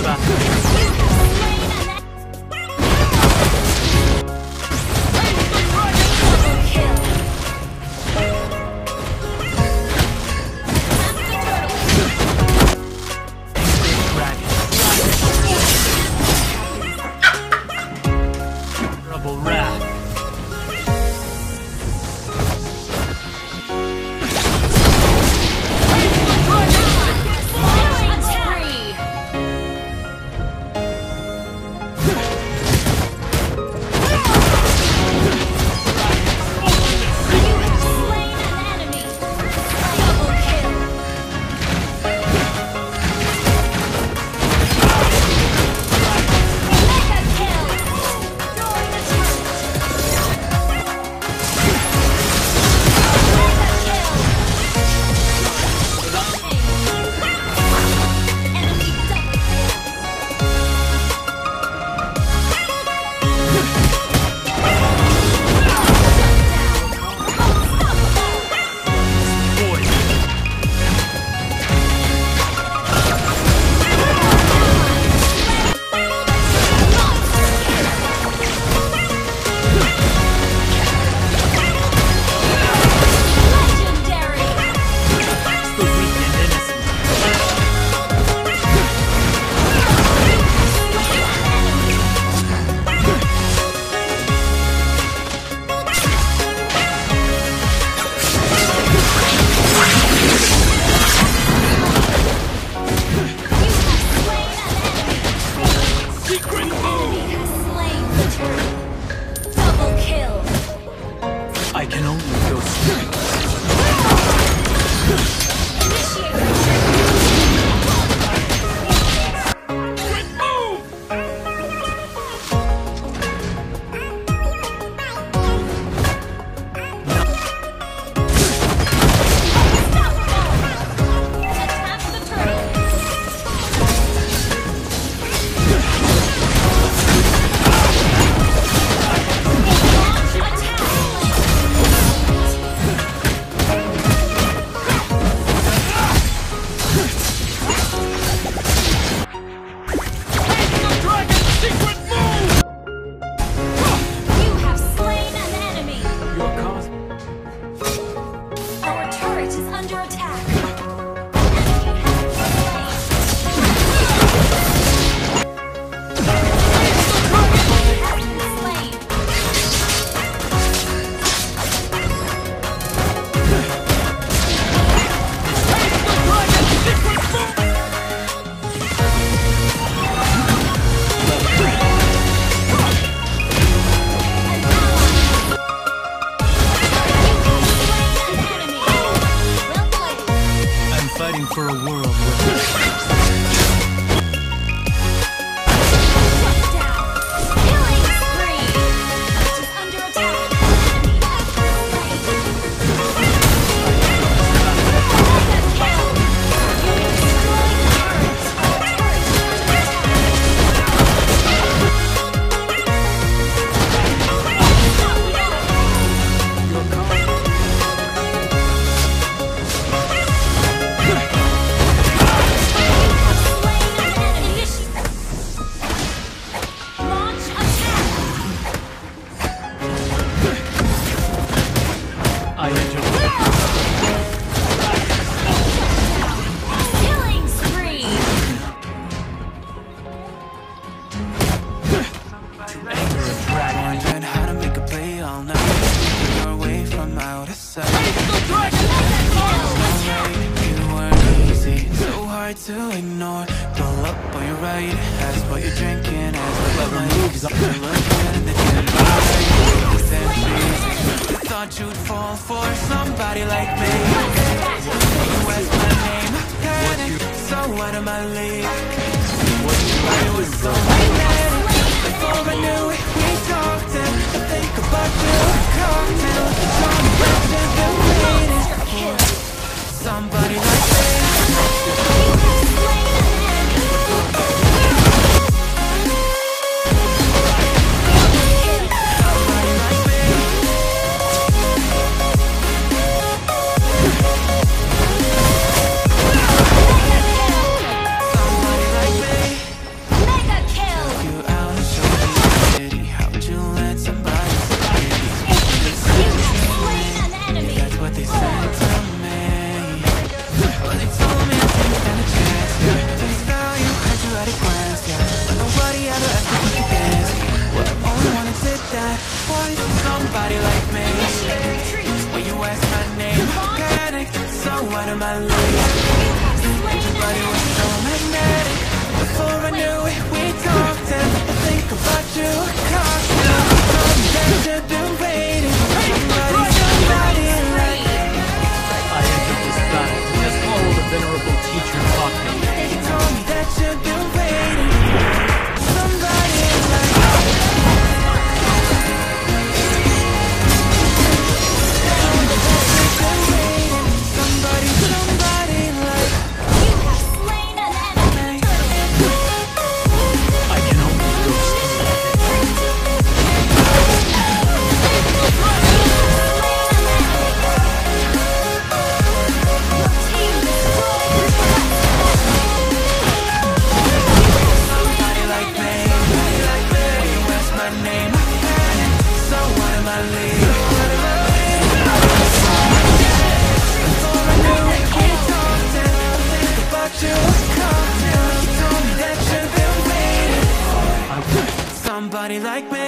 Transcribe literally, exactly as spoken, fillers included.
for a world where to ignore. Pull up on your right, ask what you're drinking, ask what my moves are looking in the gym. You thought you'd fall for somebody like me. You asked my name, panic, so what am I leave? I was so magnetic. Before I knew it, we talked and I think about you. Cocktail, John Preston, the waiting. Somebody like me. somebody like me. When you ask my name, panic, so out of my league. And your body was so magnetic. Before I knew it, we talked, and I think about you constantly. That you've been waiting. Somebody, somebody like me. I entered this battle to just follow the venerable teacher taught me. You told me that you've been waiting. Somebody like me. Somebody, somebody like You have slain an enemy. I can only ghost in my somebody like me. When you ask my name, so what am I leaving? Before I knew it, we talked, and I think about you constantly. You told me that you've been waiting. I will. Somebody like me.